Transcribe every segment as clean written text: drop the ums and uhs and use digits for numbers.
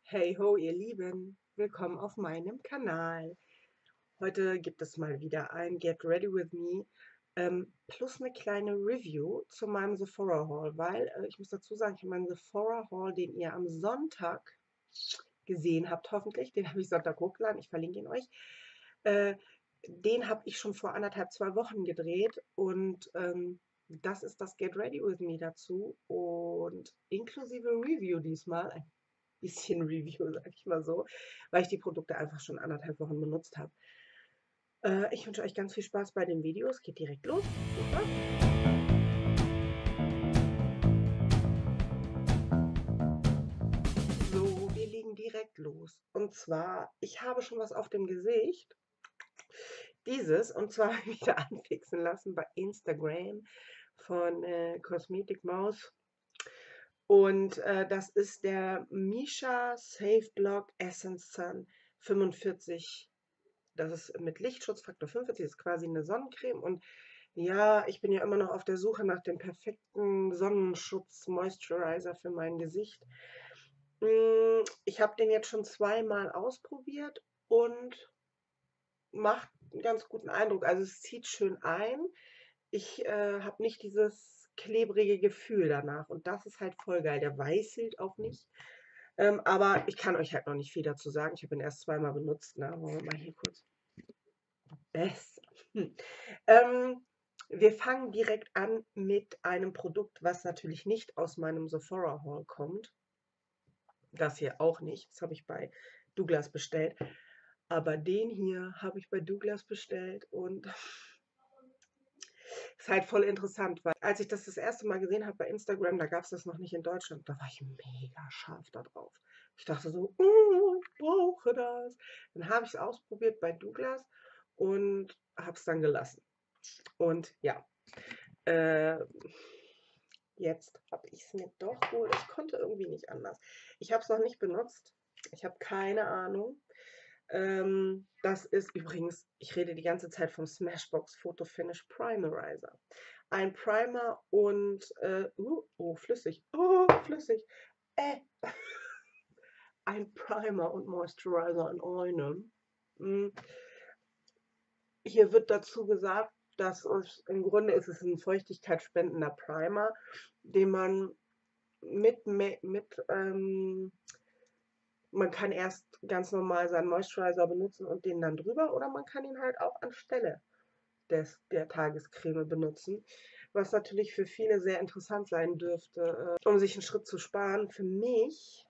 Hey ho, ihr Lieben, willkommen auf meinem Kanal. Heute gibt es mal wieder ein Get Ready With Me plus eine kleine Review zu meinem Sephora Haul, weil ich muss dazu sagen, ich habe meinen Sephora Haul, den ihr am Sonntag gesehen habt, hoffentlich, den habe ich Sonntag hochgeladen, ich verlinke ihn euch, äh, den habe ich schon vor anderthalb, 2 Wochen gedreht und das ist das Get Ready With Me dazu und inklusive Review diesmal, ein bisschen Review, sag ich mal so, weil ich die Produkte einfach schon anderthalb Wochen benutzt habe. Ich wünsche euch ganz viel Spaß bei den Videos. Geht direkt los. Super. So, wir legen direkt los. Und zwar, ich habe schon was auf dem Gesicht. Dieses, und zwar wieder anfixen lassen bei Instagram von Cosmetic Maus. Und das ist der Misha Safe Block Essence Sun 45. Das ist mit Lichtschutzfaktor 45, das ist quasi eine Sonnencreme. Und ja, ich bin ja immer noch auf der Suche nach dem perfekten Sonnenschutz-Moisturizer für mein Gesicht. Ich habe den jetzt schon zweimal ausprobiert und macht einen ganz guten Eindruck. Also es zieht schön ein. Ich habe nicht dieses klebrige Gefühl danach. Und das ist halt voll geil. Der weißelt auch nicht. Aber ich kann euch halt noch nicht viel dazu sagen. Ich habe ihn erst zweimal benutzt. Ne? Wollen wir mal hier kurz. Besser. Ähm, wir fangen direkt an mit einem Produkt, was natürlich nicht aus meinem Sephora Haul kommt. Das hier auch nicht. Das habe ich bei Douglas bestellt. Aber den hier habe ich bei Douglas bestellt und ist halt voll interessant, weil als ich das erste Mal gesehen habe bei Instagram, da gab es das noch nicht in Deutschland, da war ich mega scharf da drauf. Ich dachte so, ich brauche das. Dann habe ich es ausprobiert bei Douglas und habe es dann gelassen. Und ja, äh, jetzt habe ich es mir doch wohl, ich konnte irgendwie nicht anders. Ich habe es noch nicht benutzt. Ich habe keine Ahnung. Das ist übrigens, ich rede die ganze Zeit vom Smashbox Photo Finish Primerizer. Ein Primer und, oh, flüssig, äh, ein Primer und Moisturizer in einem. Mm, Hier wird dazu gesagt, dass es im Grunde ist es ein feuchtigkeitsspendender Primer, den man man kann erst ganz normal seinen Moisturizer benutzen und den dann drüber oder man kann ihn halt auch anstelle der Tagescreme benutzen, was natürlich für viele sehr interessant sein dürfte, um sich einen Schritt zu sparen. Für mich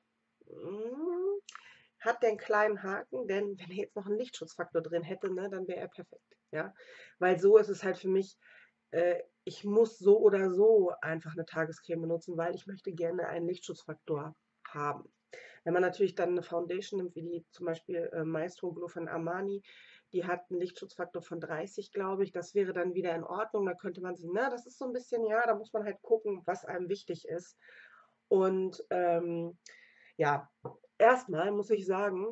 hat der einen kleinen Haken, denn wenn er jetzt noch einen Lichtschutzfaktor drin hätte, ne, dann wäre er perfekt. Ja? Weil so ist es halt für mich, ich muss so oder so einfach eine Tagescreme benutzen, weil ich möchte gerne einen Lichtschutzfaktor haben. Wenn man natürlich dann eine Foundation nimmt, wie die zum Beispiel Maestro Glow von Armani, die hat einen Lichtschutzfaktor von 30, glaube ich, das wäre dann wieder in Ordnung. Da könnte man sich, na, das ist so ein bisschen, ja, da muss man halt gucken, was einem wichtig ist. Und ja, erstmal muss ich sagen,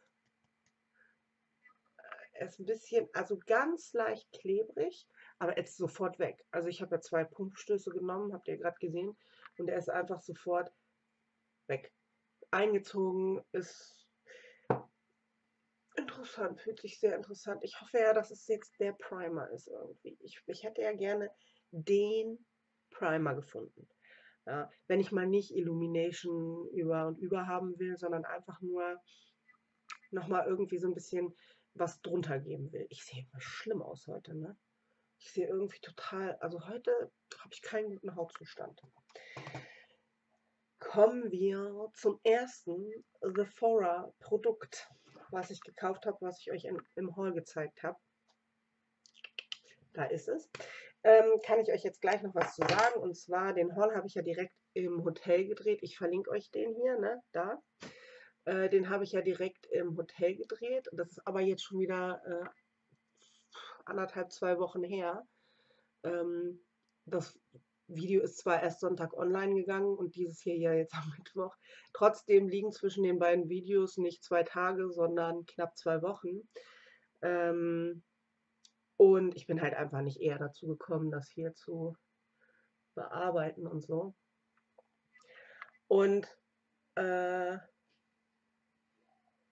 er ist ein bisschen, also ganz leicht klebrig, aber er ist sofort weg. Also ich habe ja 2 Pumpstöße genommen, habt ihr gerade gesehen, und er ist einfach sofort weg. Eingezogen, ist interessant, fühlt sich sehr interessant. Ich hoffe ja, dass es jetzt der Primer ist irgendwie. Ich hätte ja gerne den Primer gefunden. Ja, wenn ich mal nicht Illumination über und über haben will, sondern einfach nur nochmal irgendwie so ein bisschen was drunter geben will. Ich sehe immer schlimm aus heute, ne? Ich sehe irgendwie total, also heute habe ich keinen guten Hautzustand. Kommen wir zum ersten Sephora-Produkt, was ich gekauft habe, was ich euch im Haul gezeigt habe. Da ist es. Kann ich euch jetzt gleich noch was zu sagen. Und zwar, den Haul habe ich ja direkt im Hotel gedreht. Ich verlinke euch den hier, ne, da. Den habe ich ja direkt im Hotel gedreht. Das ist aber jetzt schon wieder anderthalb, 2 Wochen her. Das Video ist zwar erst Sonntag online gegangen und dieses hier ja jetzt am Mittwoch. Trotzdem liegen zwischen den beiden Videos nicht 2 Tage, sondern knapp 2 Wochen. Und ich bin halt einfach nicht eher dazu gekommen, das hier zu bearbeiten und so. Und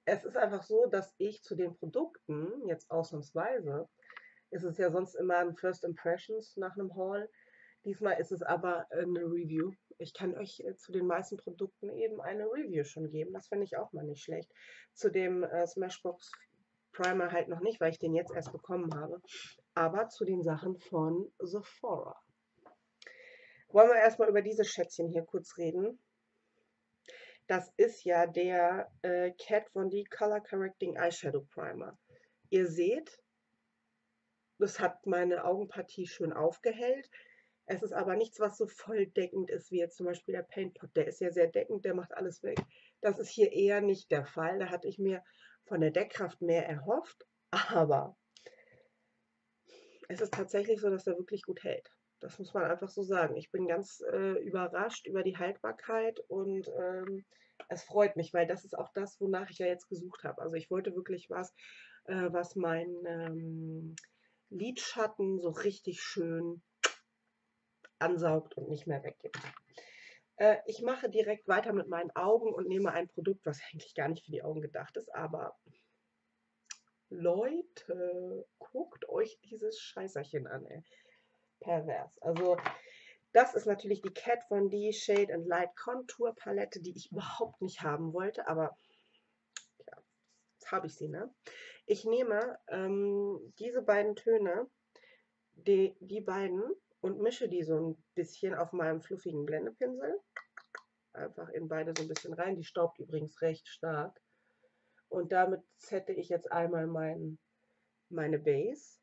es ist einfach so, dass ich zu den Produkten, jetzt ausnahmsweise, ist es ja sonst immer ein First Impressions nach einem Haul. Diesmal ist es aber eine Review. Ich kann euch zu den meisten Produkten eben eine Review schon geben. Das finde ich auch mal nicht schlecht. Zu dem Smashbox Primer halt noch nicht, weil ich den jetzt erst bekommen habe. Aber zu den Sachen von Sephora. Wollen wir erstmal über dieses Schätzchen hier kurz reden. Das ist ja der Kat Von D Color Correcting Eyeshadow Primer. Ihr seht, das hat meine Augenpartie schön aufgehellt. Es ist aber nichts, was so volldeckend ist, wie jetzt zum Beispiel der Paint Pot. Der ist ja sehr deckend, der macht alles weg. Das ist hier eher nicht der Fall. Da hatte ich mir von der Deckkraft mehr erhofft. Aber es ist tatsächlich so, dass der wirklich gut hält. Das muss man einfach so sagen. Ich bin ganz überrascht über die Haltbarkeit und es freut mich, weil das ist auch das, wonach ich ja jetzt gesucht habe. Also ich wollte wirklich was, was meinen Lidschatten so richtig schön ansaugt und nicht mehr weggibt. Ich mache direkt weiter mit meinen Augen und nehme ein Produkt, was eigentlich gar nicht für die Augen gedacht ist, aber Leute, guckt euch dieses Scheißerchen an, ey. Pervers. Also, das ist natürlich die Kat Von D Shade and Light Contour Palette, die ich überhaupt nicht haben wollte, aber ja, jetzt habe ich sie, ne? Ich nehme diese beiden Töne, die beiden, und mische die so ein bisschen auf meinem fluffigen Blendepinsel. Einfach in beide so ein bisschen rein. Die staubt übrigens recht stark. Und damit sette ich jetzt einmal meine Base.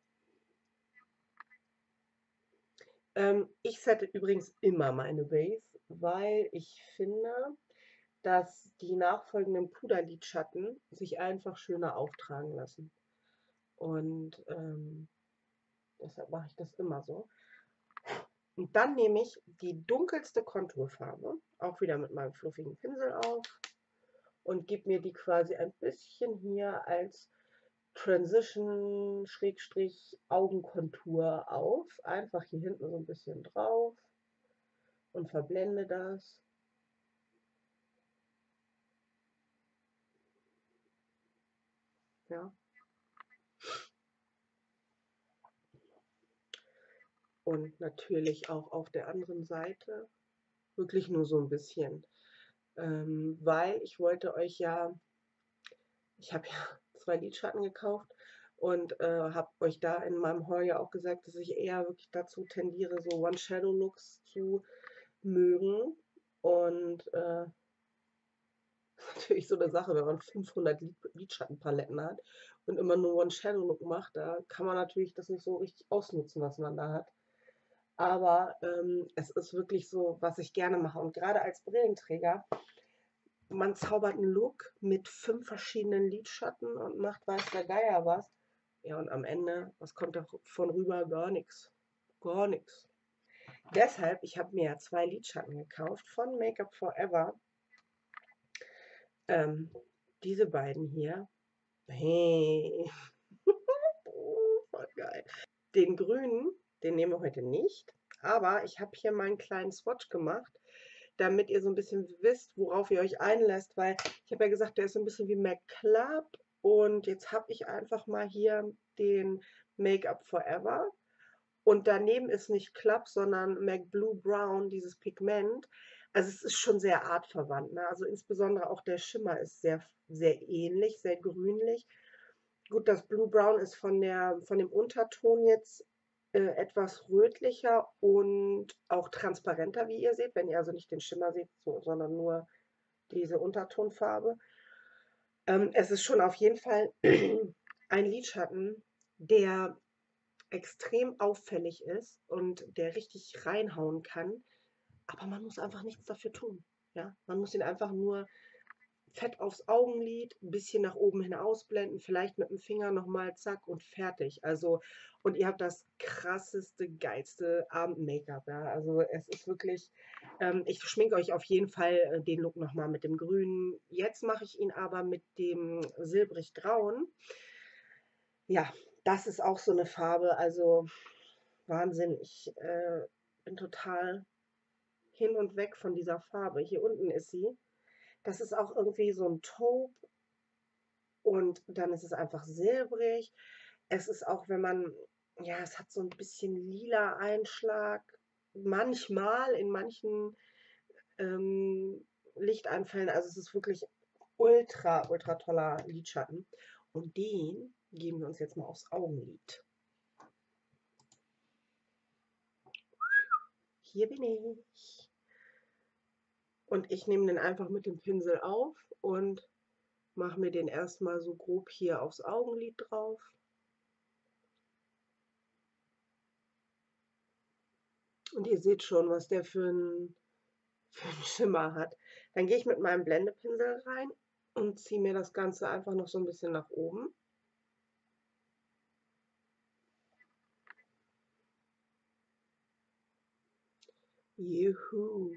Ich sette übrigens immer meine Base, weil ich finde, dass die nachfolgenden Puderlidschatten sich einfach schöner auftragen lassen. Und deshalb mache ich das immer so. Und dann nehme ich die dunkelste Konturfarbe, auch wieder mit meinem fluffigen Pinsel auf und gebe mir die quasi ein bisschen hier als Transition Schrägstrich Augenkontur auf. Einfach hier hinten so ein bisschen drauf und verblende das. Ja. Und natürlich auch auf der anderen Seite wirklich nur so ein bisschen. Weil ich wollte euch ja, ich habe ja 2 Lidschatten gekauft und habe euch da in meinem Haul ja auch gesagt, dass ich eher wirklich dazu tendiere, so One-Shadow-Looks zu mögen. Und natürlich so eine Sache, wenn man 500 Lidschattenpaletten hat und immer nur One-Shadow-Look macht, da kann man natürlich das nicht so richtig ausnutzen, was man da hat. Aber es ist wirklich so, was ich gerne mache. Und gerade als Brillenträger, man zaubert einen Look mit 5 verschiedenen Lidschatten und macht weiß der Geier was. Ja, und am Ende, was kommt davon rüber? Gar nichts. Gar nichts. Deshalb, ich habe mir ja 2 Lidschatten gekauft von Make-up Forever. Ähm, diese beiden hier. Hey. Voll geil. Den grünen, den nehmen wir heute nicht. Aber ich habe hier mal einen kleinen Swatch gemacht, damit ihr so ein bisschen wisst, worauf ihr euch einlässt. Weil ich habe ja gesagt, der ist so ein bisschen wie MAC Club. Und jetzt habe ich einfach mal hier den Make-up Forever. Und daneben ist nicht Club, sondern MAC Blue Brown, dieses Pigment. Also es ist schon sehr artverwandt. Ne? Also insbesondere auch der Schimmer ist sehr, sehr ähnlich, sehr grünlich. Gut, das Blue Brown ist von dem Unterton jetzt etwas rötlicher und auch transparenter, wie ihr seht, wenn ihr also nicht den Schimmer seht, so, sondern nur diese Untertonfarbe. Es ist schon auf jeden Fall ein Lidschatten, der extrem auffällig ist und der richtig reinhauen kann, aber man muss einfach nichts dafür tun. Ja? Man muss ihn einfach nur fett aufs Augenlid, ein bisschen nach oben hin ausblenden, vielleicht mit dem Finger nochmal zack und fertig. Also, und ihr habt das krasseste, geilste Abend-Make-up. Ja? Also es ist wirklich, ich schminke euch auf jeden Fall den Look nochmal mit dem Grünen. Jetzt mache ich ihn aber mit dem silbrig-grauen. Ja, das ist auch so eine Farbe, also Wahnsinn. Ich bin total hin und weg von dieser Farbe. Hier unten ist sie. Das ist auch irgendwie so ein Taupe. Und dann ist es einfach silbrig. Es ist auch, wenn man ja, es hat so ein bisschen lila Einschlag, manchmal in manchen, Lichteinfällen. Also, es ist wirklich ultra, ultra toller Lidschatten. Und den geben wir uns jetzt mal aufs Augenlid. Hier bin ich. Und ich nehme den einfach mit dem Pinsel auf und mache mir den erstmal so grob hier aufs Augenlid drauf. Und ihr seht schon, was der für 'n Schimmer hat. Dann gehe ich mit meinem Blendepinsel rein und ziehe mir das Ganze einfach noch so ein bisschen nach oben. Juhu.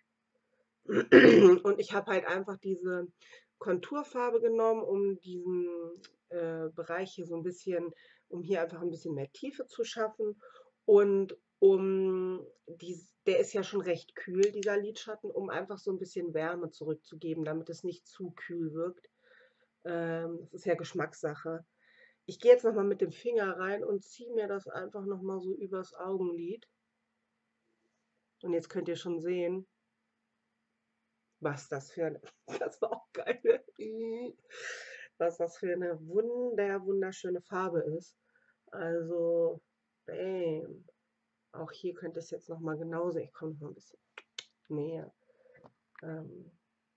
Und ich habe halt einfach diese Konturfarbe genommen, um diesen, Bereich hier so ein bisschen um hier einfach ein bisschen mehr Tiefe zu schaffen und der ist ja schon recht kühl, dieser Lidschatten, um einfach so ein bisschen Wärme zurückzugeben, damit es nicht zu kühl wirkt. Das ist ja Geschmackssache. Ich gehe jetzt noch mal mit dem Finger rein und ziehe mir das einfach noch mal so übers Augenlid. Und jetzt könnt ihr schon sehen, was das für 'ne das war auch geil, was das für eine wunderschöne Farbe ist. Also, bam. Auch hier könnt ihr's jetzt noch mal genau sehen. Ich komme noch mal 'n bisschen näher. Ähm,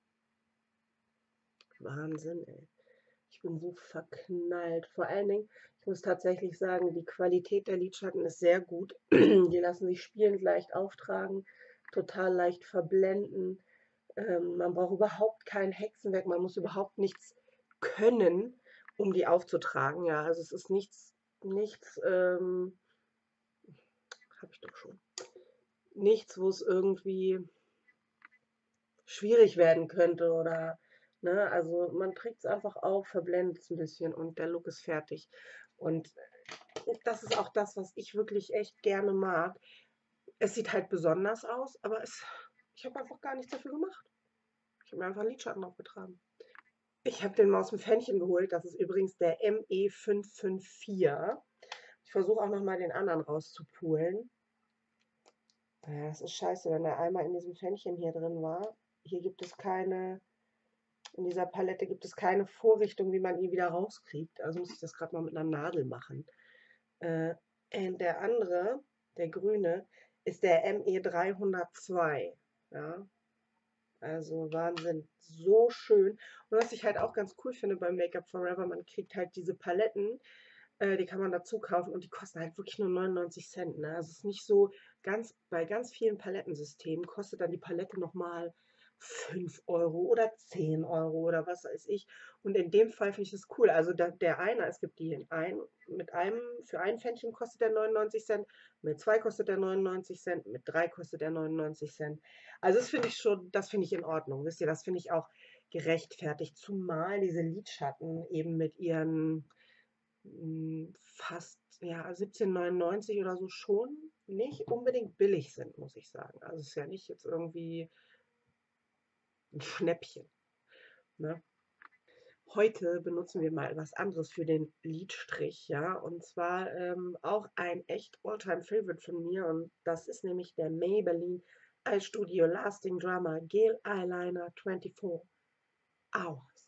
Wahnsinn, ey. Ich bin so verknallt. Vor allen Dingen, ich muss tatsächlich sagen, die Qualität der Lidschatten ist sehr gut. Die lassen sich spielend leicht auftragen, total leicht verblenden. Man braucht überhaupt kein Hexenwerk, man muss überhaupt nichts können, um die aufzutragen. Ja, also es ist nichts, habe ich doch schon. Nichts, wo es irgendwie schwierig werden könnte oder, ne, also man trägt es einfach auf, verblendet es ein bisschen und der Look ist fertig. Und das ist auch das, was ich wirklich echt gerne mag. Es sieht halt besonders aus, aber ich habe einfach gar nichts dafür gemacht. Ich habe mir einfach 'n Lidschatten aufgetragen. Ich habe den mal aus'm Pfännchen geholt. Das ist übrigens der ME554. Ich versuche auch noch mal den anderen rauszupoolen. Ja, das ist scheiße, wenn der einmal in diesem Pfännchen hier drin war. Hier gibt es keine In dieser Palette gibt es keine Vorrichtung, wie man ihn wieder rauskriegt. Also muss ich das grad mal mit 'ner Nadel machen. Äh, der andere, der grüne, ist der ME302, ja? Also Wahnsinn, so schön. Und was ich halt auch ganz cool finde bei Make-up Forever, man kriegt halt diese Paletten, die kann man dazu kaufen und die kosten halt wirklich nur 99 Cent, ne? Also es ist nicht so bei ganz vielen Palettensystemen kostet dann die Palette noch mal 5 € oder 10 € oder was weiß ich. Und in dem Fall finde ich das cool. Also der eine, es gibt die in mit einem, für ein Pfännchen kostet der 99 Cent, mit zwei kostet der 99 Cent, mit drei kostet der 99 Cent. Also das finde ich in Ordnung. Wisst ihr, das finde ich auch gerechtfertigt, zumal diese Lidschatten eben mit ihren fast, ja, 17,99 oder so schon nicht unbedingt billig sind, muss ich sagen. Also es ist ja nicht jetzt irgendwie ein Schnäppchen, ne? Heute benutzen wir mal was anderes für den Lidstrich, ja, und zwar, auch ein echt All-Time-Favorite von mir und das ist nämlich der Maybelline Eye Studio Lasting Drama Gel Eyeliner 24 Hours.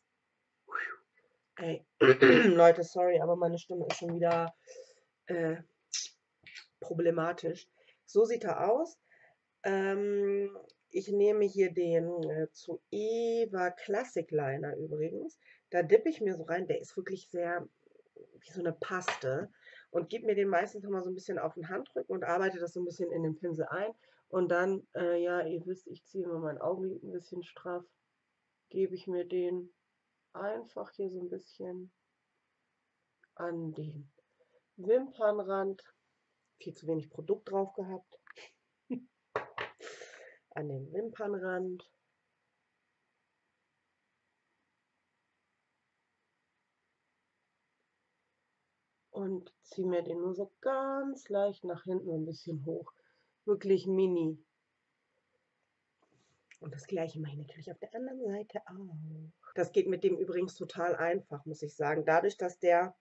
Ey, Leute, sorry, aber meine Stimme ist schon wieder, äh, problematisch. So sieht er aus. Ich nehme hier den Zoeva Classic Liner übrigens. Da dippe ich mir so rein. Der ist wirklich sehr wie so eine Paste und gebe mir den meistens noch mal so ein bisschen auf den Handrücken und arbeite das so ein bisschen in den Pinsel ein. Und dann, ja, ihr wisst, ich ziehe immer mein Augenlid ein bisschen straff, gebe ich mir den einfach hier so ein bisschen an den Wimpernrand. Viel zu wenig Produkt drauf gehabt. An den Wimpernrand. Und ziehe mir den nur so ganz leicht nach hinten so ein bisschen hoch. Wirklich mini. Und das gleiche mache ich natürlich auf der anderen Seite auch. Das geht mit dem übrigens total einfach, muss ich sagen. Dadurch, dass der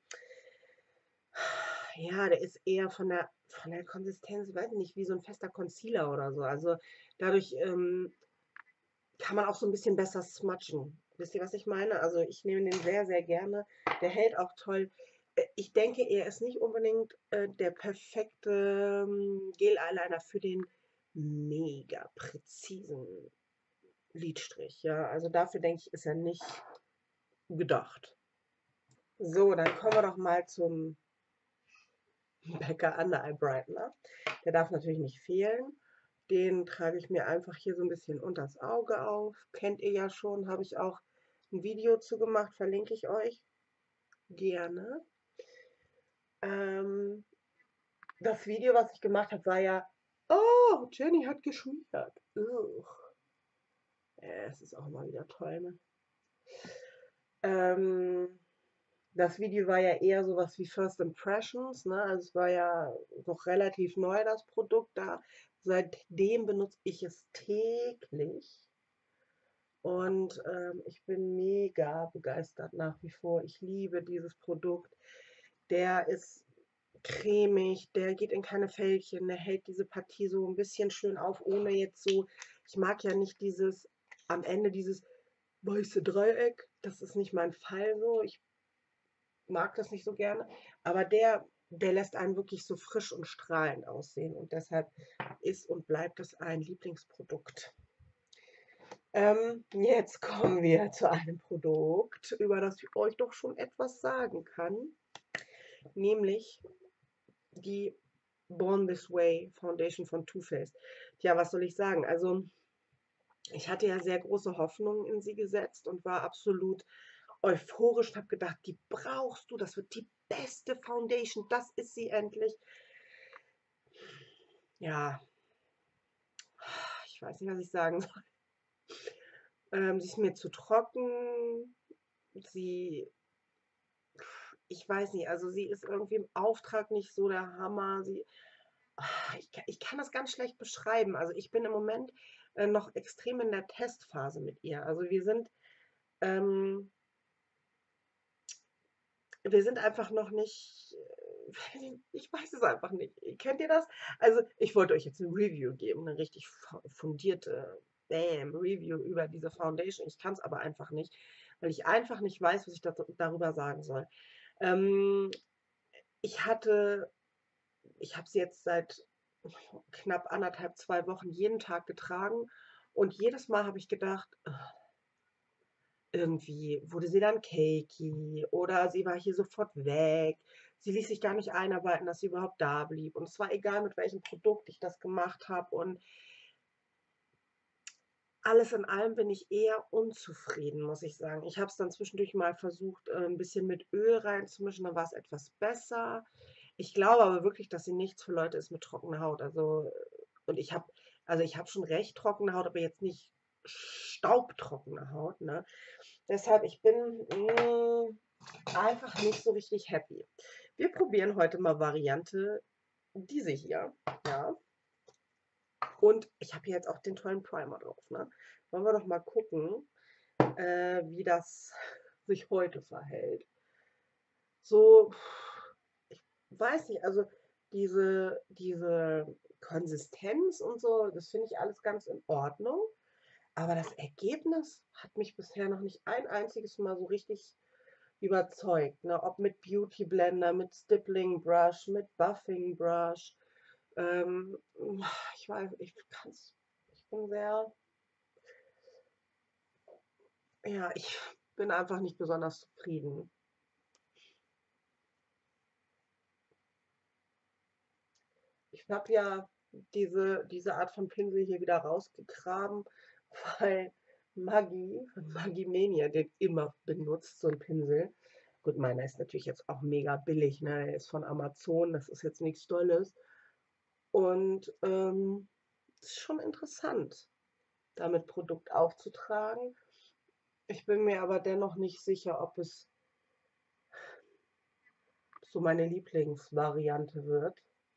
ja, der ist eher von der Konsistenz, ich weiß nicht, wie so 'n fester Concealer oder so. Also, dadurch, kann man auch so 'n bisschen besser smudgen. Wisst ihr, was ich meine? Also, ich nehme den sehr, sehr gerne. Der hält auch toll. Ich denke, er ist nicht unbedingt, der perfekte, Gel-Eyeliner für den mega präzisen Lidstrich, ja. Also, dafür denke ich, ist er nicht gedacht. So, dann kommen wir doch mal zum Becca Under Eye Brightener. Der darf natürlich nicht fehlen. Den trage ich mir einfach hier so ein bisschen unters Auge auf. Kennt ihr ja schon, habe ich auch ein Video zu gemacht, verlinke ich euch gerne. Ähm, Das Video, was ich gemacht habe, war ja: „Oh, Jenny hat geschmiert." Ugh. Es ist auch mal wieder toll, ne? Ähm, Das Video war ja eher so was wie First Impressions, ne? Also, es war ja noch relativ neu, das Produkt da. Seitdem benutze ich es täglich und, ich bin mega begeistert nach wie vor. Ich liebe dieses Produkt. Der ist cremig, der geht in keine Fältchen, der hält diese Partie so ein bisschen schön auf, ohne jetzt so, ich mag ja nicht dieses am Ende dieses weiße Dreieck. Das ist nicht mein Fall so. Ich mag das nicht so gerne, aber der lässt einen wirklich so frisch und strahlend aussehen und deshalb ist und bleibt es ein Lieblingsprodukt. Jetzt kommen wir zu einem Produkt, über das ich euch doch schon etwas sagen kann, nämlich die Born This Way Foundation von Too Faced. Ja, was soll ich sagen? Also, ich hatte ja sehr große Hoffnungen in sie gesetzt und war absolut euphorisch und habe gedacht, die brauchst du, das wird die beste Foundation, das ist sie endlich. Ja, ich weiß nicht, was ich sagen soll. Sie ist mir zu trocken. Sie, ich weiß nicht, also sie ist irgendwie im Auftrag nicht so der Hammer. Ich kann das ganz schlecht beschreiben. Also ich bin im Moment noch extrem in der Testphase mit ihr. Also ähm, wir sind einfach noch nicht, ich weiß es einfach nicht. Kennt ihr das? Also, ich wollte euch jetzt eine Review geben, eine richtig fundierte Bam-Review über diese Foundation. Ich kann es aber einfach nicht, weil ich einfach nicht weiß, was ich darüber sagen soll. Ähm, ich hatte ich habe sie jetzt seit knapp 1,5, 2 Wochen jeden Tag getragen und jedes Mal habe ich gedacht: irgendwie wurde sie dann cakey oder sie war hier sofort weg. Sie ließ sich gar nicht einarbeiten, dass sie überhaupt da blieb. Und es war egal, mit welchem Produkt ich das gemacht habe. Und alles in allem bin ich eher unzufrieden, muss ich sagen. Ich habe es dann zwischendurch mal versucht, 'n bisschen mit Öl reinzumischen, dann war es etwas besser. Ich glaube aber wirklich, dass sie nichts für Leute ist mit trockener Haut. Und ich habe schon recht trockene Haut, aber jetzt nicht staubtrockene Haut, ne? Deshalb, ich bin, einfach nicht so richtig happy. Wir probieren heute mal Variante diese hier, ja. Und ich habe hier jetzt auch den tollen Primer drauf, ne? Wollen wir doch mal gucken, wie das sich heute verhält. So, ich weiß nicht, also diese Konsistenz und so, das finde ich alles ganz in Ordnung. Aber das Ergebnis hat mich bisher noch nicht ein einziges Mal so richtig überzeugt, ne? Ob mit Beauty Blender, mit Stippling Brush, mit Buffing Brush. Ähm, ich weiß, ich bin sehr, ja, ich bin einfach nicht besonders zufrieden. Ich habe ja diese Art von Pinsel hier wieder rausgegraben, weil Maggi von Maggi Mania den immer benutzt, so ein Pinsel. Gut, meiner ist natürlich jetzt auch mega billig, ne? Der ist von Amazon, das ist jetzt nichts Tolles. Und ist schon interessant, damit Produkt aufzutragen. Ich bin mir aber dennoch nicht sicher, ob es so meine Lieblingsvariante wird.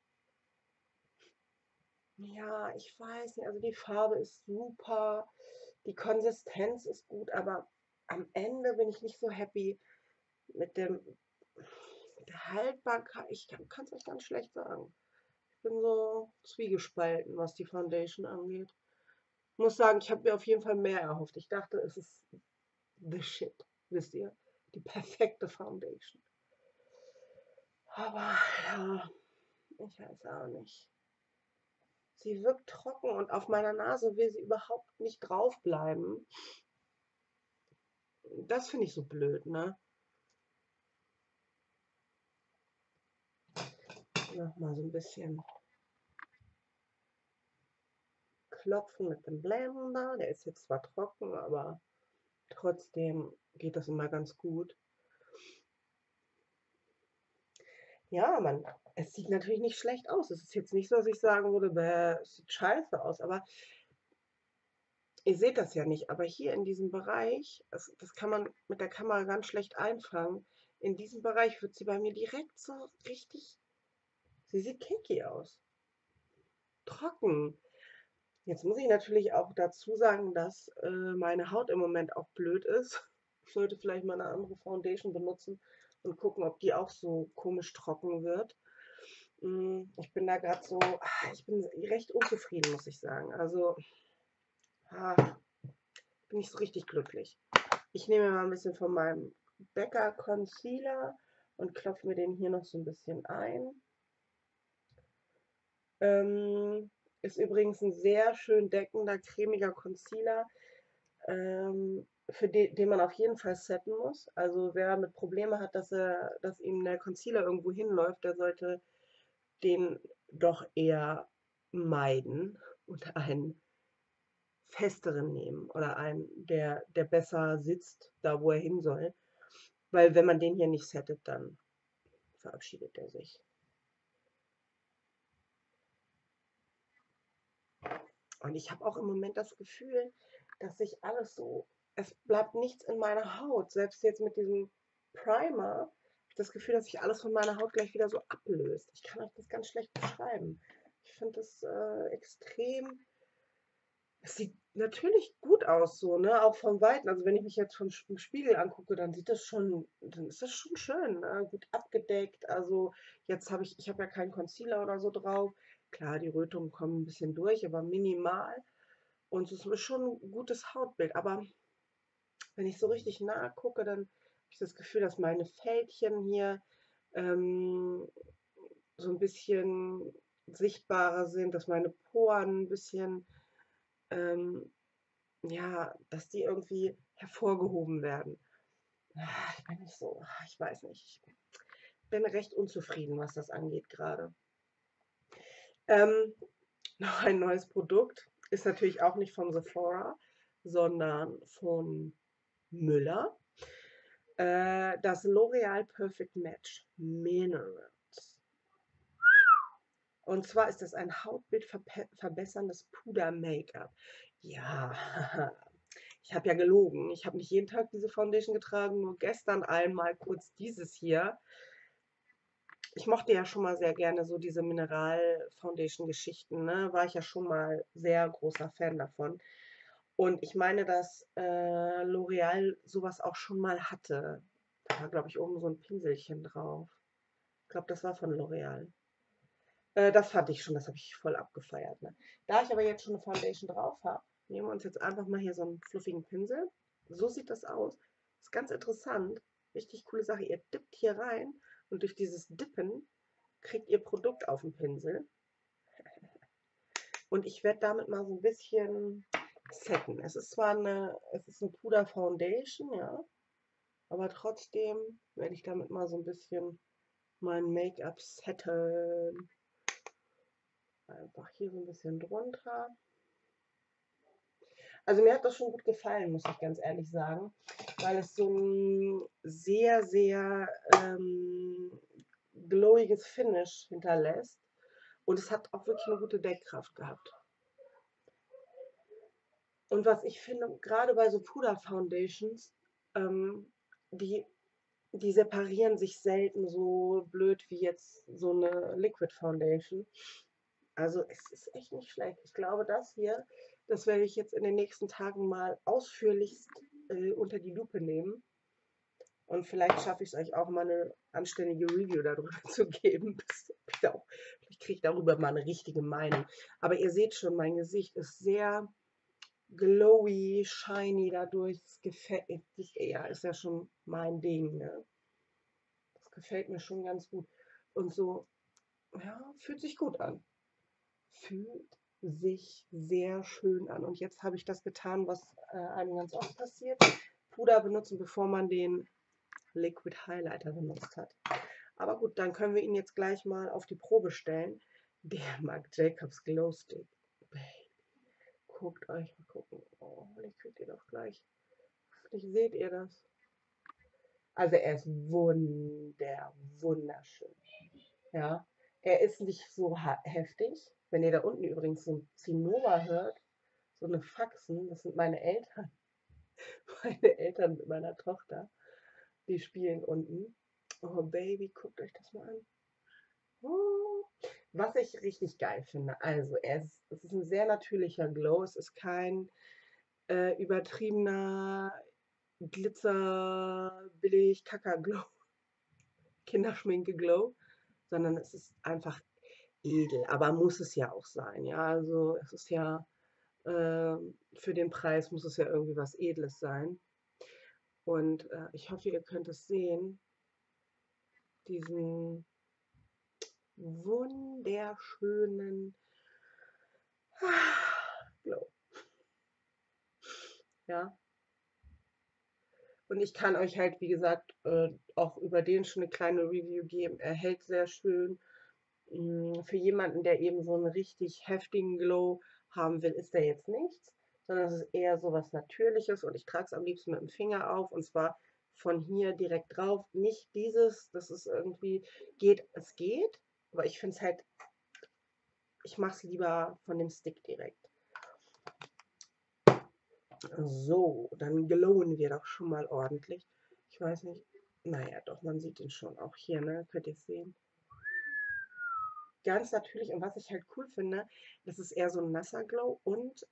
Ja, ich weiß nicht, also die Farbe ist super, die Konsistenz ist gut, aber am Ende bin ich nicht so happy mit der Haltbarkeit. Ich kann es euch ganz schlecht sagen. Ich bin so zwiegespalten, was die Foundation angeht. Muss sagen, ich habe mir auf jeden Fall mehr erhofft. Ich dachte, es ist the shit, wisst ihr? Die perfekte Foundation. Aber ja, ich weiß auch nicht. Sie wirkt trocken und auf meiner Nase will sie überhaupt nicht draufbleiben. Das finde ich so blöd, ne? Nochmal so ein bisschen klopfen mit dem Blender. Der ist jetzt zwar trocken, aber trotzdem geht das immer ganz gut. Ja, es sieht natürlich nicht schlecht aus. Es ist jetzt nicht so, dass ich sagen würde, bäh, es sieht scheiße aus, aber ihr seht das ja nicht. Aber hier in diesem Bereich, das kann man mit der Kamera ganz schlecht einfangen. In diesem Bereich wird sie bei mir direkt so richtig, sie sieht cakey aus. Trocken. Jetzt muss ich natürlich auch dazu sagen, dass meine Haut im Moment auch blöd ist. Ich sollte vielleicht mal eine andere Foundation benutzen und gucken, ob die auch so komisch trocken wird. Ich bin da gerade so, ich bin recht unzufrieden, muss ich sagen. Also, bin ich so richtig glücklich. Ich nehme mal ein bisschen von meinem Becca Concealer und klopfe mir den hier noch so ein bisschen ein. Ist übrigens ein sehr schön deckender, cremiger Concealer, für den man auf jeden Fall setten muss. Also wer mit Probleme hat, dass ihm der Concealer irgendwo hinläuft, der sollte den doch eher meiden und einen festeren nehmen oder einen, der besser sitzt, da wo er hin soll. Weil wenn man den hier nicht settet, dann verabschiedet er sich. Und ich habe auch im Moment das Gefühl, dass sich alles so, es bleibt nichts in meiner Haut. Selbst jetzt mit diesem Primer habe ich das Gefühl, dass sich alles von meiner Haut gleich wieder so ablöst. Ich kann euch das ganz schlecht beschreiben. Ich finde das extrem. Es sieht natürlich gut aus, so, ne? Auch vom Weiten. Also wenn ich mich jetzt im Spiegel angucke, dann dann ist das schon schön, ne? Gut abgedeckt. Also jetzt ich habe ja keinen Concealer oder so drauf. Klar, die Rötungen kommen ein bisschen durch, aber minimal. Und es ist schon ein gutes Hautbild. Aber wenn ich so richtig nah gucke, dann habe ich das Gefühl, dass meine Fältchen hier ähm, so ein bisschen sichtbarer sind, dass meine Poren ein bisschen ähm, ja, dass die irgendwie hervorgehoben werden. Ich bin nicht so, ich weiß nicht. Ich bin recht unzufrieden, was das angeht gerade. Ähm, noch ein neues Produkt ist natürlich auch nicht von Sephora, sondern von Müller. Das L'Oreal Perfect Match Minerals. Und zwar ist das ein Hautbild verbesserndes Puder-Make-up. Ja, ich habe ja gelogen. Ich habe nicht jeden Tag diese Foundation getragen, nur gestern einmal kurz dieses hier. Ich mochte ja schon mal sehr gerne so diese Mineral-Foundation-Geschichten, ne? War ich ja schon mal sehr großer Fan davon. Und ich meine, dass L'Oreal sowas auch schon mal hatte. Da war, glaube ich, oben so ein Pinselchen drauf. Ich glaube, das war von L'Oreal. Das fand ich schon, das habe ich voll abgefeiert. Ne? Da ich aber jetzt schon eine Foundation drauf habe, nehmen wir uns jetzt einfach mal hier so einen fluffigen Pinsel. So sieht das aus. Ist ganz interessant. Richtig coole Sache. Ihr dippt hier rein und durch dieses Dippen kriegt ihr Produkt auf den Pinsel. Und ich werde damit mal so ein bisschen setten. Es ist eine Puder Foundation, ja. Aber trotzdem werde ich damit mal so ein bisschen mein Make-up setten. Einfach hier so ein bisschen drunter. Also mir hat das schon gut gefallen, muss ich ganz ehrlich sagen, weil es so ein sehr, sehr glowiges Finish hinterlässt und es hat auch wirklich eine gute Deckkraft gehabt. Und was ich finde, gerade bei so Puder-Foundations, ähm, die, die separieren sich selten so blöd wie jetzt so eine Liquid Foundation. Also es ist echt nicht schlecht. Ich glaube, das hier, das werde ich jetzt in den nächsten Tagen mal ausführlichst unter die Lupe nehmen. Und vielleicht schaffe ich es euch auch mal eine anständige Review darüber zu geben. Ich kriege darüber mal eine richtige Meinung. Aber ihr seht schon, mein Gesicht ist sehr glowy, shiny dadurch. Das gefällt mir, ja, ist ja schon mein Ding, ne? Das gefällt mir schon ganz gut. Und so, ja, fühlt sich gut an. Fühlt sich sehr schön an. Und jetzt habe ich das getan, was einem ganz oft passiert. Puder benutzen, bevor man den Liquid Highlighter benutzt hat. Aber gut, dann können wir ihn jetzt gleich mal auf die Probe stellen. Der Marc Jacobs Glow Stick. Guckt euch mal gucken. Oh, ich kriege den doch gleich. Hoffentlich seht ihr das. Also er ist wunderschön. Ja, er ist nicht so heftig. Wenn ihr da unten übrigens so ein Zinnober hört, so eine Faxen, das sind meine Eltern. Meine Eltern mit meiner Tochter. Die spielen unten. Oh Baby, guckt euch das mal an. Oh. Was ich richtig geil finde, also es ist ein sehr natürlicher Glow. Es ist kein übertriebener Glitzer, billig, Kaka-Glow, Kinderschminke-Glow, sondern es ist einfach edel. Aber muss es ja auch sein, ja. Also es ist ja, für den Preis muss es ja irgendwie was Edles sein. Und ich hoffe, ihr könnt es sehen, diesen wunderschönen Glow. Ja. Und ich kann euch halt, wie gesagt, auch über den schon eine kleine Review geben. Er hält sehr schön. Für jemanden, der eben so einen richtig heftigen Glow haben will, ist der jetzt nichts, sondern es ist eher so was Natürliches und ich trage es am liebsten mit dem Finger auf und zwar von hier direkt drauf. Nicht dieses, das ist irgendwie, es geht, aber ich finde es halt, ich mache es lieber von dem Stick direkt. So, dann glowen wir doch schon mal ordentlich. Ich weiß nicht, naja, doch, man sieht ihn schon auch hier, ne? Könnt ihr es sehen? Ganz natürlich und was ich halt cool finde, das ist eher so ein nasser Glow und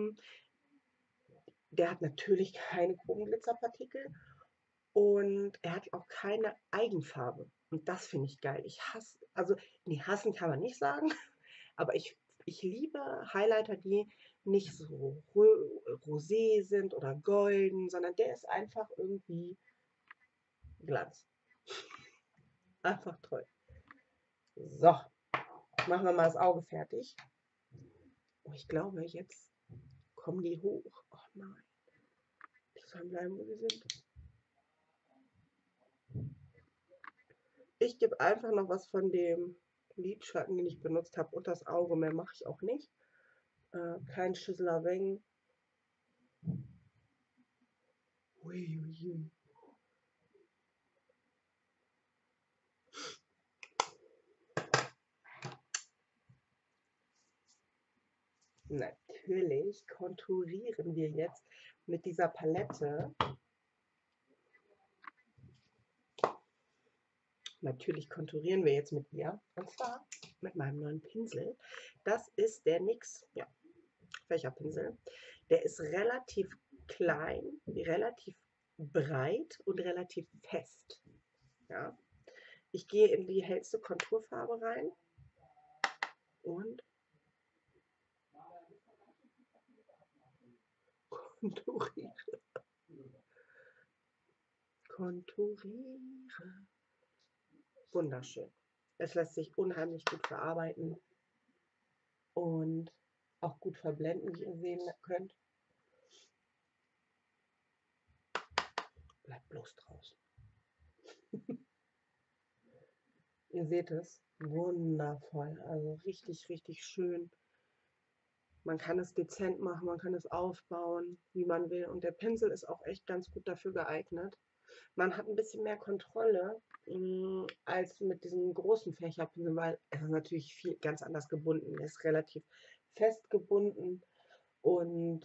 der hat natürlich keine groben Glitzerpartikel und er hat auch keine Eigenfarbe. Und das finde ich geil. Ich hasse, also, nee, hassen kann man nicht sagen, aber ich liebe Highlighter, die nicht so rosé sind oder golden, sondern der ist einfach irgendwie Glanz. Einfach toll. So, machen wir mal das Auge fertig. Oh, ich glaube, jetzt kommen die hoch. Oh nein. Die sollen bleiben, wo sie sind. Ich gebe einfach noch was von dem Lidschatten, den ich benutzt habe, unter das Auge. Mehr mache ich auch nicht. Kein Schüsseler Weng. Ui. Natürlich konturieren wir jetzt mit dieser Palette. Natürlich konturieren wir jetzt mit ihr. Und zwar mit meinem neuen Pinsel. Das ist der NYX, ja, Fächerpinsel. Der ist relativ klein, relativ breit und relativ fest. Ja. Ich gehe in die hellste Konturfarbe rein und konturiere. Konturiere. Wunderschön. Es lässt sich unheimlich gut verarbeiten und auch gut verblenden, wie ihr sehen könnt. Bleibt bloß draußen. Ihr seht es, wundervoll, also richtig, richtig schön. Man kann es dezent machen, man kann es aufbauen, wie man will. Und der Pinsel ist auch echt ganz gut dafür geeignet. Man hat ein bisschen mehr Kontrolle als mit diesem großen Fächerpinsel, weil er ist natürlich ganz anders gebunden. Er ist relativ fest gebunden und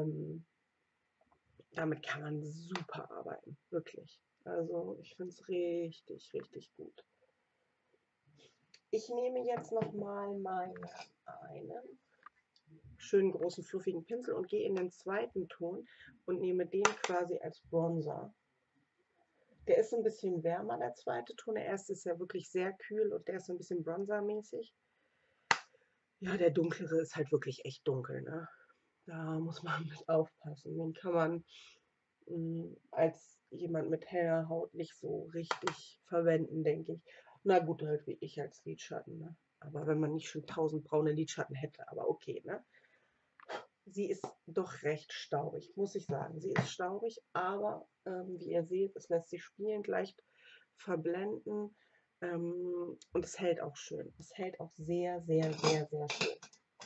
damit kann man super arbeiten, wirklich. Also ich finde es richtig, richtig gut. Ich nehme jetzt nochmal einen schönen großen fluffigen Pinsel und gehe in den zweiten Ton und nehme den quasi als Bronzer. Der ist so ein bisschen wärmer, der zweite Ton. Der erste ist ja wirklich sehr kühl und der ist so ein bisschen bronzermäßig. Ja, der dunklere ist halt wirklich echt dunkel, ne? Da muss man mit aufpassen. Den kann man als jemand mit heller Haut nicht so richtig verwenden, denke ich. Na gut, halt wie ich als Lidschatten, ne? Aber wenn man nicht schon 1000 braune Lidschatten hätte, aber okay, ne? Sie ist doch recht staubig, muss ich sagen. Sie ist staubig, aber wie ihr seht, es lässt sich spielend leicht verblenden und es hält auch schön. Es hält auch sehr, sehr, sehr, sehr schön.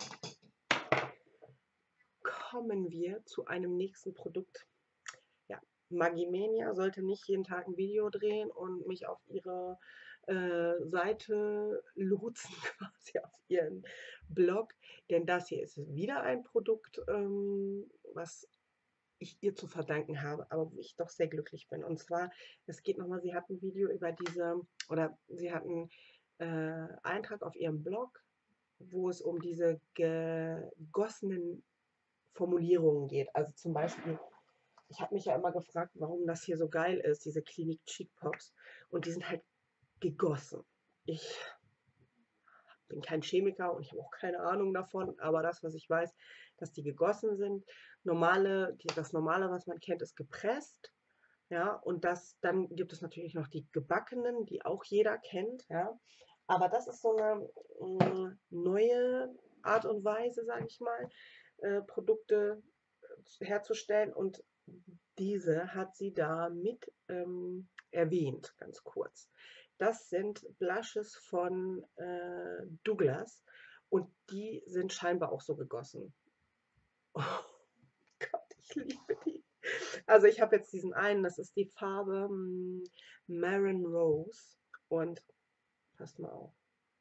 Kommen wir zu einem nächsten Produkt. Ja, Magimania sollte nicht jeden Tag ein Video drehen und mich auf ihre Seite lotsen, quasi auf ihren Blog, denn das hier ist wieder ein Produkt, was ich ihr zu verdanken habe, aber wo ich doch sehr glücklich bin. Und zwar, es geht nochmal, sie hat ein Video über diese, oder sie hat einen Eintrag auf ihrem Blog, wo es um diese gegossenen Formulierungen geht. Also zum Beispiel, ich habe mich ja immer gefragt, warum das hier so geil ist, diese Clinique Cheek Pops. Und die sind halt gegossen. Ich bin kein Chemiker und ich habe auch keine Ahnung davon, aber das, was ich weiß, dass die gegossen sind. Das Normale, was man kennt, ist gepresst. Ja, und dann gibt es natürlich noch die gebackenen, die auch jeder kennt. Ja. Aber das ist so eine neue Art und Weise, sage ich mal, Produkte herzustellen. Und diese hat sie da mit erwähnt, ganz kurz. Das sind Blushes von Douglas und die sind scheinbar auch so gegossen. Oh Gott, ich liebe die. Also ich habe jetzt diesen einen, das ist die Farbe Marin Rose und passt mal auf.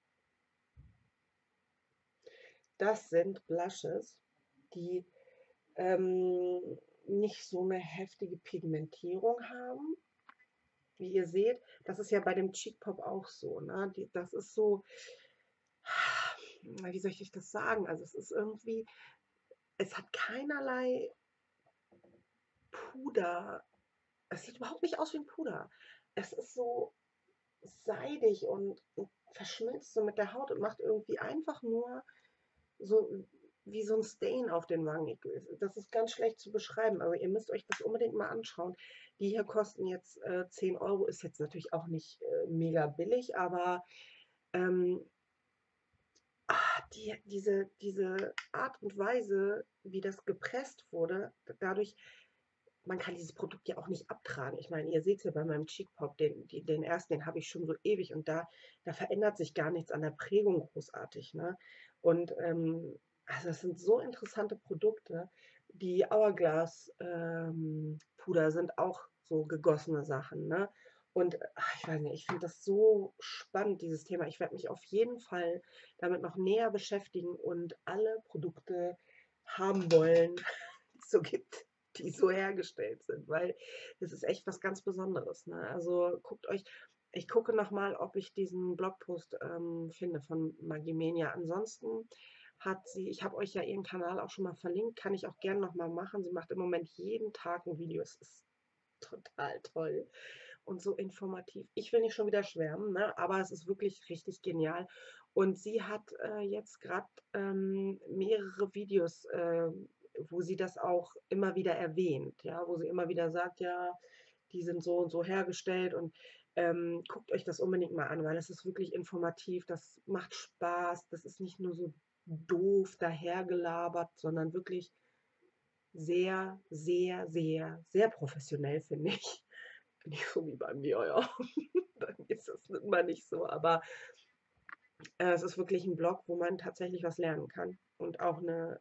Das sind Blushes, die nicht so eine heftige Pigmentierung haben. Wie ihr seht, das ist ja bei dem Cheek Pop auch so. Ne? Das ist so, wie soll ich das sagen? Also es ist irgendwie, es hat keinerlei Puder. Es sieht überhaupt nicht aus wie ein Puder. Es ist so seidig und verschmilzt so mit der Haut und macht irgendwie einfach nur so wie so ein Stain auf den Wangen. Das ist ganz schlecht zu beschreiben, aber ihr müsst euch das unbedingt mal anschauen. Die hier kosten jetzt 10 Euro, ist jetzt natürlich auch nicht mega billig, aber ähm, diese Art und Weise, wie das gepresst wurde, dadurch, man kann dieses Produkt ja auch nicht abtragen. Ich meine, ihr seht es ja bei meinem Cheek Pop, den ersten, den habe ich schon so ewig und da verändert sich gar nichts an der Prägung großartig. Ne? Und also das sind so interessante Produkte. Die Hourglass Puder sind auch so gegossene Sachen. Ne? Und ich weiß nicht, ich finde das so spannend, dieses Thema. Ich werde mich auf jeden Fall damit noch näher beschäftigen und alle Produkte haben wollen, die es so gibt, die so hergestellt sind, weil das ist echt was ganz Besonderes. Ne? Also guckt euch, ich gucke nochmal, ob ich diesen Blogpost finde von Magimania. Ansonsten hat sie, ich habe euch ja ihren Kanal auch schon mal verlinkt, kann ich auch gerne nochmal machen. Sie macht im Moment jeden Tag ein Video. Es ist total toll und so informativ. Ich will nicht schon wieder schwärmen, ne? Aber es ist wirklich richtig genial. Und sie hat jetzt gerade mehrere Videos, wo sie das auch immer wieder erwähnt, ja, wo sie immer wieder sagt, ja, die sind so und so hergestellt und guckt euch das unbedingt mal an, weil es ist wirklich informativ, das macht Spaß, das ist nicht nur so doof dahergelabert, sondern wirklich sehr, sehr, sehr, sehr professionell, finde ich. Nicht so wie bei mir, ja. Bei mir ist das immer nicht so, aber es ist wirklich ein Blog, wo man tatsächlich was lernen kann und auch eine,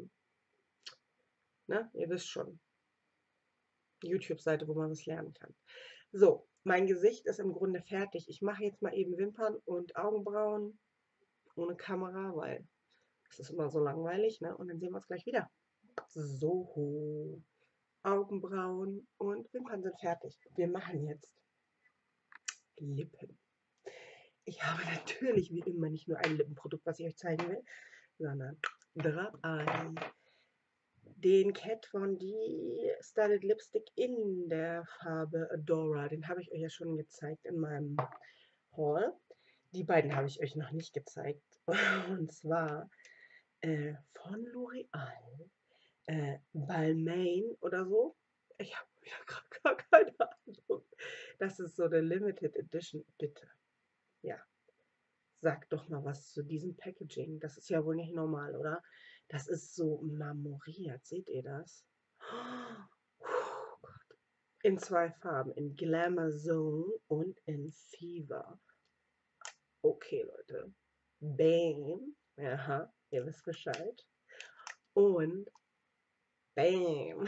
ne, ihr wisst schon, YouTube-Seite, wo man was lernen kann. So, mein Gesicht ist im Grunde fertig. Ich mache jetzt mal eben Wimpern und Augenbrauen ohne Kamera, weil es ist immer so langweilig, ne? Und dann sehen wir uns gleich wieder. So, Augenbrauen und Wimpern sind fertig. Wir machen jetzt Lippen. Ich habe natürlich wie immer nicht nur ein Lippenprodukt, was ich euch zeigen will, sondern 3. Den Kat Von D Studded Lipstick in der Farbe Adora. Den habe ich euch ja schon gezeigt in meinem Haul. Die beiden habe ich euch noch nicht gezeigt. Und zwar von L'Oreal. Balmain oder so. Ich habe ja gar keine Ahnung. Das ist so eine Limited Edition, bitte. Ja, sagt doch mal was zu diesem Packaging. Das ist ja wohl nicht normal, oder? Das ist so marmoriert. Seht ihr das? Oh Gott. In 2 Farben, in Glamour Zone und in Fever. Okay, Leute. Bam. Aha, ihr wisst Bescheid. Und Bam.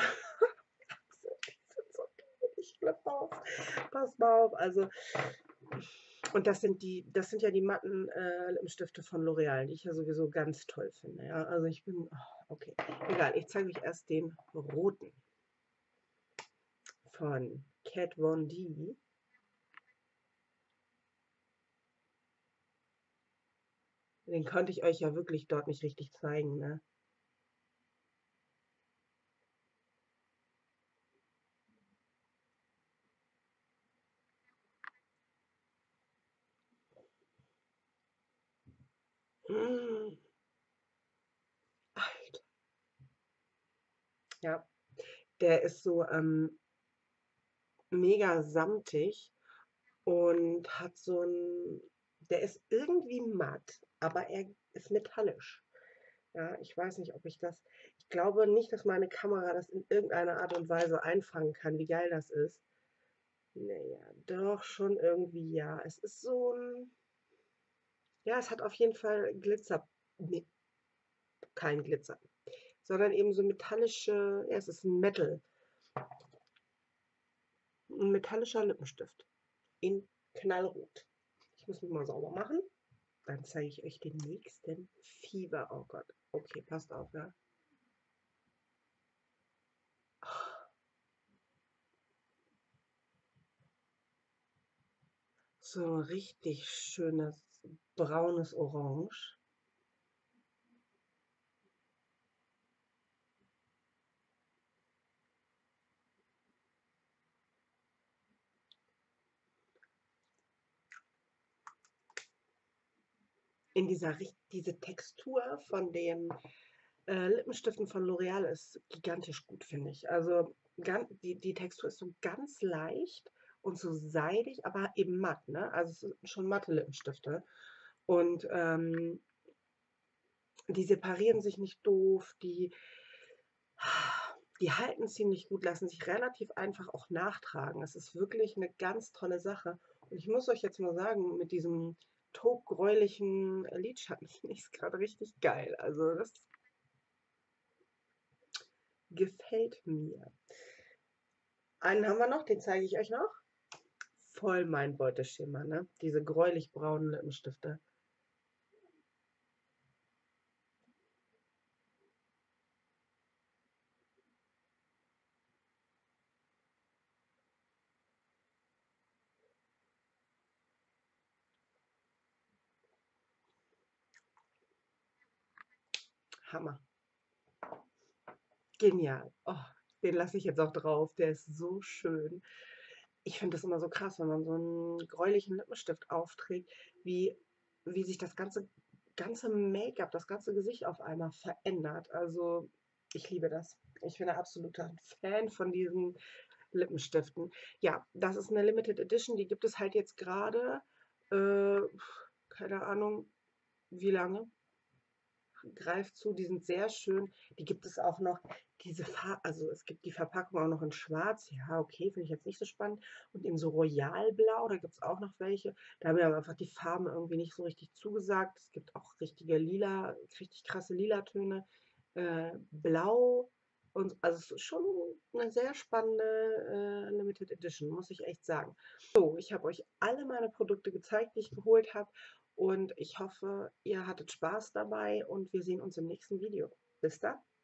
Ich flippe auf. Pass mal auf. Also, und das sind ja die matten Lippenstifte von L'Oreal, die ich ja sowieso ganz toll finde. Ja? Also ich bin, okay, egal. Ich zeige euch erst den roten von Kat Von D. Den konnte ich euch ja wirklich dort nicht richtig zeigen, ne? Mm, Alter. Ja, der ist so mega samtig und hat so ein, der ist irgendwie matt, aber er ist metallisch. Ja, ich weiß nicht, ob ich glaube nicht, dass meine Kamera das in irgendeiner Art und Weise einfangen kann, wie geil das ist. Naja, doch schon irgendwie ja. Es ist so ein, ja, es hat auf jeden Fall Glitzer, nee, kein Glitzer, sondern eben so metallische, ja, es ist ein metallischer Lippenstift in knallrot. Ich muss mich mal sauber machen. Dann zeige ich euch den nächsten Fieber. Oh Gott. Okay, passt auf, ja. So ein richtig schönes braunes Orange. In diese Textur von den Lippenstiften von L'Oreal ist gigantisch gut, finde ich. Also die Textur ist so ganz leicht und so seidig, aber eben matt, ne? Also es sind schon matte Lippenstifte. Und die separieren sich nicht doof, die halten ziemlich gut, lassen sich relativ einfach auch nachtragen. Es ist wirklich eine ganz tolle Sache. Und ich muss euch jetzt mal sagen, mit diesem taubgräulichen Lidschatten finde ich es gerade richtig geil. Also das gefällt mir. Einen haben wir noch, den zeige ich euch noch. Voll mein Beuteschema, ne? Diese gräulich-braunen Lippenstifte. Hammer. Genial. Oh, den lasse ich jetzt auch drauf. Der ist so schön. Ich finde das immer so krass, wenn man so einen gräulichen Lippenstift aufträgt, wie sich das ganze Make-up, das ganze Gesicht auf einmal verändert. Also, ich liebe das. Ich bin ein absoluter Fan von diesen Lippenstiften. Ja, das ist eine Limited Edition, die gibt es halt jetzt gerade, äh, keine Ahnung, wie lange. Greift zu, die sind sehr schön. Die gibt es auch noch, also es gibt die Verpackung auch noch in Schwarz. Ja, okay, finde ich jetzt nicht so spannend. Und in so Royalblau, da gibt es auch noch welche. Da haben mir aber einfach die Farben irgendwie nicht so richtig zugesagt. Es gibt auch richtige lila, richtig krasse Lilatöne. Blau und also es ist schon eine sehr spannende Limited Edition, muss ich echt sagen. So, ich habe euch alle meine Produkte gezeigt, die ich geholt habe. Und ich hoffe, ihr hattet Spaß dabei und wir sehen uns im nächsten Video. Bis dann.